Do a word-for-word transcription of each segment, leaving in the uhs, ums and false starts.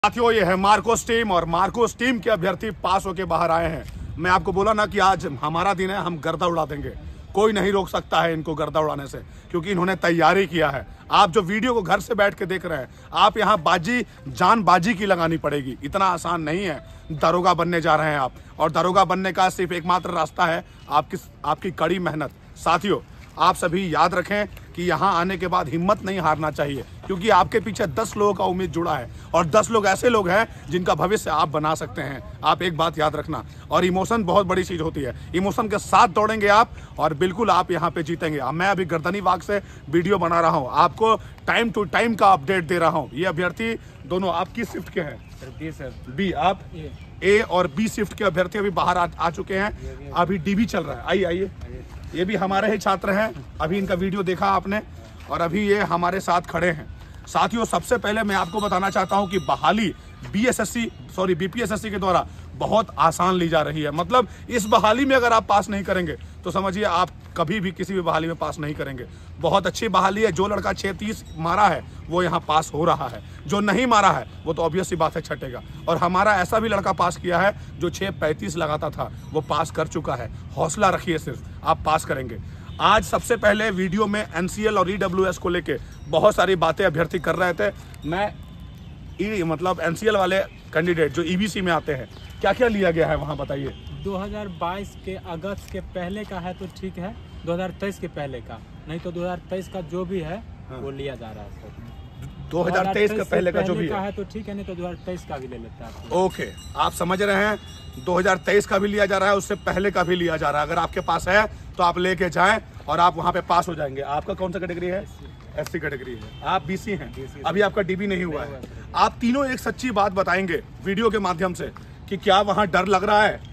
साथियों, ये है मार्कोस टीम और मार्कोस टीम के अभ्यर्थी पास होके बाहर आए हैं। मैं आपको बोला ना कि आज हमारा दिन है, हम गर्दा उड़ा देंगे। कोई नहीं रोक सकता है इनको गर्दा उड़ाने से, क्योंकि इन्होंने तैयारी किया है। आप जो वीडियो को घर से बैठ के देख रहे हैं, आप यहाँ बाजी जान बाजी की लगानी पड़ेगी। इतना आसान नहीं है। दरोगा बनने जा रहे हैं आप, और दरोगा बनने का सिर्फ एकमात्र रास्ता है आपकी आपकी कड़ी मेहनत। साथियों, आप सभी याद रखें कि यहाँ आने के बाद हिम्मत नहीं हारना चाहिए, क्योंकि आपके पीछे दस लोगों का उम्मीद जुड़ा है, और दस लोग ऐसे लोग हैं जिनका भविष्य आप बना सकते हैं। आप एक बात याद रखना, और इमोशन बहुत बड़ी चीज होती है। इमोशन के साथ दौड़ेंगे आप, और बिल्कुल आप यहाँ पे जीतेंगे। मैं अभी गर्दनी बाग से वीडियो बना रहा हूँ, आपको टाइम टू टाइम का अपडेट दे रहा हूँ। ये अभ्यर्थी दोनों आप किस शिफ्ट के हैं? B sir. बी। आप ए और बी शिफ्ट के अभ्यर्थी अभी बाहर आ, आ चुके हैं। अभी डीबी चल रहा है। आइए आइए, ये भी हमारे ही छात्र हैं। अभी इनका वीडियो देखा आपने, और अभी ये हमारे साथ खड़े हैं। साथियों, सबसे पहले मैं आपको बताना चाहता हूं कि बहाली बीएसएससी सॉरी बीपीएसएससी के द्वारा बहुत आसान ली जा रही है। मतलब इस बहाली में अगर आप पास नहीं करेंगे तो समझिए आप कभी भी किसी भी बहाली में पास नहीं करेंगे। बहुत अच्छी बहाली है। जो लड़का छह तीस मारा है वो यहाँ पास हो रहा है, जो नहीं मारा है वो तो ऑब्वियस सी बात है छटेगा। और हमारा ऐसा भी लड़का पास किया है जो छह पैंतीस लगाता था, वो पास कर चुका है। हौसला रखिए, सिर्फ आप पास करेंगे। आज सबसे पहले वीडियो में एनसीएल और ईडब्ल्यूएस को लेके बहुत सारी बातें अभ्यर्थी कर रहे थे। मैं ई मतलब एनसीएल वाले कैंडिडेट जो ईबीसी में आते हैं, क्या क्या लिया गया है वहाँ बताइए। दो हज़ार बाईस के अगस्त के पहले का है तो ठीक है, दो हज़ार तेईस के पहले का नहीं तो दो हज़ार तेईस का जो भी है हाँ। वो लिया जा रहा है। दो हज़ार तेईस का पहले का जो भी है तो ठीक है, नहीं तो दो हज़ार तेईस का भी ले लेता है। ओके, आप समझ रहे हैं। दो हज़ार तेईस का भी लिया जा रहा है, उससे पहले का भी लिया जा रहा है। अगर आपके पास है तो आप लेके जाएं और आप वहाँ पे पास हो जाएंगे। आपका कौन सा कैटेगरी है? एससी कैटेगरी है। आप बीसी हैं, अभी आपका डीबी नहीं हुआ है। आप तीनों एक सच्ची बात बताएंगे वीडियो के माध्यम से कि क्या वहाँ डर लग रहा है?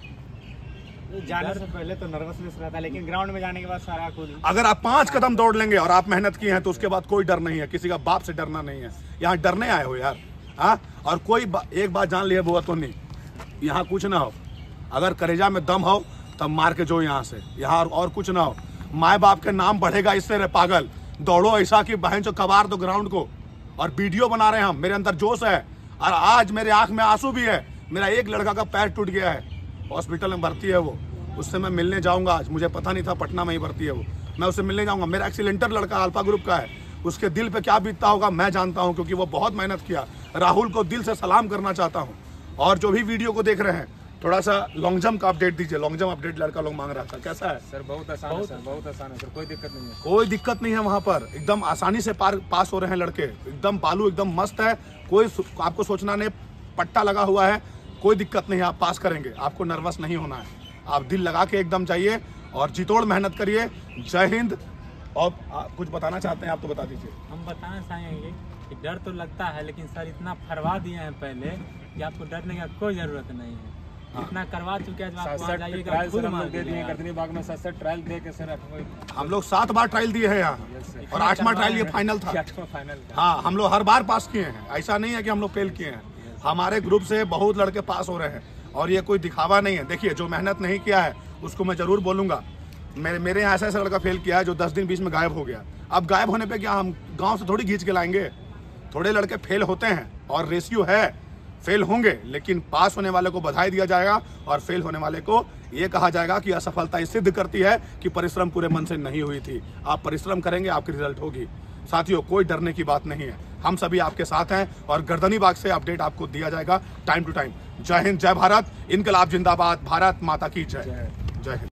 जाने से पहले तो नर्वसनेस रहता है, लेकिन ग्राउंड में जाने के बाद सारा खुद। अगर आप पांच कदम दौड़ लेंगे और आप मेहनत किए हैं तो उसके बाद कोई डर नहीं है। किसी का बाप से डरना नहीं है। यहाँ डरने आए हो यार, हाँ? और कोई बा, एक बात जान लिया बुआ तो नहीं, यहाँ कुछ ना हो। अगर करेजा में दम हो तब मार के जो यहाँ से, यहाँ और कुछ ना हो। माए बाप के नाम बढ़ेगा इससे रे पागल। दौड़ो ऐसा कि बहन चो कबार दो ग्राउंड को। और वीडियो बना रहे हैं हम, मेरे अंदर जोश है, और आज मेरे आंख में आंसू भी है। मेरा एक लड़का का पैर टूट गया है, हॉस्पिटल में भर्ती है वो। उससे मैं मिलने जाऊंगा आज। मुझे पता नहीं था पटना में ही भर्ती है वो। मैं उससे मिलने जाऊंगा। मेरा एक्सीलेंटर लड़का अल्फा ग्रुप का है, उसके दिल पे क्या बीतता होगा मैं जानता हूं, क्योंकि वो बहुत मेहनत किया। राहुल को दिल से सलाम करना चाहता हूं। और जो भी वीडियो को देख रहे हैं, थोड़ा सा लॉन्ग जंप का अपडेट दीजिए। लॉन्ग जंप अपडेट लड़का लोग मांग रहा था, कैसा है सर? बहुत आसान है सर, बहुत आसान है सर, कोई दिक्कत नहीं है। कोई दिक्कत नहीं है वहाँ पर, एकदम आसानी से पार पास हो रहे हैं लड़के। एकदम बालू एकदम मस्त है, कोई आपको सोचना नहीं। पट्टा लगा हुआ है, कोई दिक्कत नहीं है, आप पास करेंगे। आपको नर्वस नहीं होना है, आप दिल लगा के एकदम जाइए और जितोड़ मेहनत करिए। जय हिंद। और कुछ बताना चाहते हैं आप तो बता दीजिए। हम बताना चाहेंगे कि डर तो लगता है, लेकिन सर इतना फरवा दिए हैं पहले कि आपको डरने का कोई जरूरत नहीं है। हाँ। इतना करवा चुके हैं, गर्दनी बाग में सात सात ट्रायल दे के सर हम लोग सात बार ट्रायल दिए हैं यहाँ, और आठवां ट्रायल ये फाइनल था। फाइनल हाँ, हम लोग हर बार पास किए हैं, ऐसा नहीं है कि हम लोग फेल किए हैं। हमारे ग्रुप से बहुत लड़के पास हो रहे हैं, और ये कोई दिखावा नहीं है। देखिए, जो मेहनत नहीं किया है उसको मैं जरूर बोलूंगा। मेरे मेरे यहाँ ऐसा ऐसा लड़का फेल किया है जो दस दिन बीच में गायब हो गया। अब गायब होने पे क्या हम गांव से थोड़ी खींच के लाएंगे? थोड़े लड़के फेल होते हैं और रेशियो है, फेल होंगे, लेकिन पास होने वाले को बधाई दिया जाएगा, और फेल होने वाले को ये कहा जाएगा कि असफलता सिद्ध करती है कि परिश्रम पूरे मन से नहीं हुई थी। आप परिश्रम करेंगे, आपकी रिजल्ट होगी। साथियों, कोई डरने की बात नहीं है, हम सभी आपके साथ हैं, और गर्दनी बाग से अपडेट आपको दिया जाएगा टाइम टू टाइम। जय हिंद, जय भारत, इनकलाब जिंदाबाद, भारत माता की जय। जय हिंद।